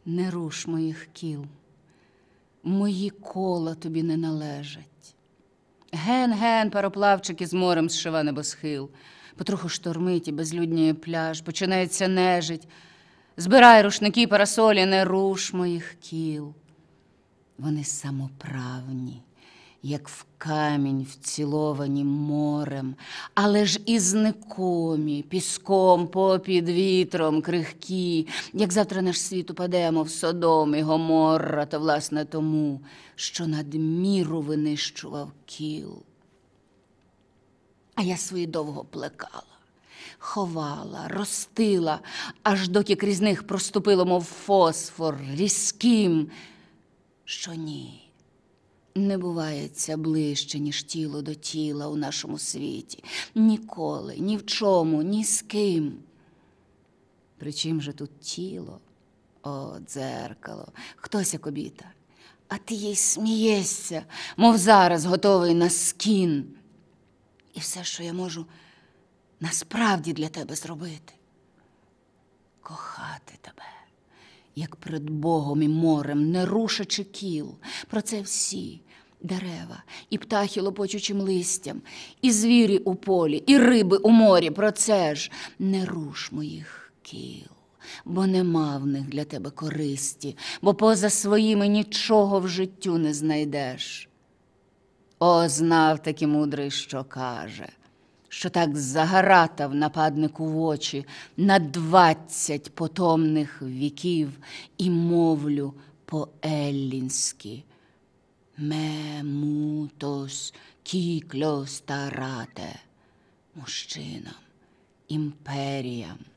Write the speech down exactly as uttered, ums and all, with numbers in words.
Не руш моїх кіл, мої кола тобі не належать. Ген-ген, пароплавчик із морем зшива небосхил. Потроху штормить і безлюдніє пляж, починається нежить. Збирай рушники, парасолі, не руш моїх кіл. Вони самоправні, як в камінь вціловані морем, але ж і зникомі, піском попід вітром крихкі, як завтра наш світ упаде, мов Содом і Гоморра, то власне тому, що надміру винищував кіл. А я свої довго плекала, ховала, ростила, аж доки крізь них проступило, мов фосфор, різким, що ні. Не бувається ближче, ніж тіло до тіла у нашому світі. Ніколи, ні в чому, ні з ким. Причим же тут тіло? О, дзеркало, хтось як обіта. А ти їй смієшся, мов зараз готовий на скін. І все, що я можу насправді для тебе зробити – кохати тебе. Як перед Богом і морем, не рушачи кіл. Про це всі – дерева, і птахи лопочучим листям, і звірі у полі, і риби у морі. Про це ж не руш моїх кіл, бо нема в них для тебе користі, бо поза своїми нічого в життю не знайдеш. О, знав таки мудрий, що каже, що так загаратав нападнику в очі на двадцять потомних віків і мовлю по-еллінськи. Ме мутос кіклос тарате. Мужчинам, імперіям,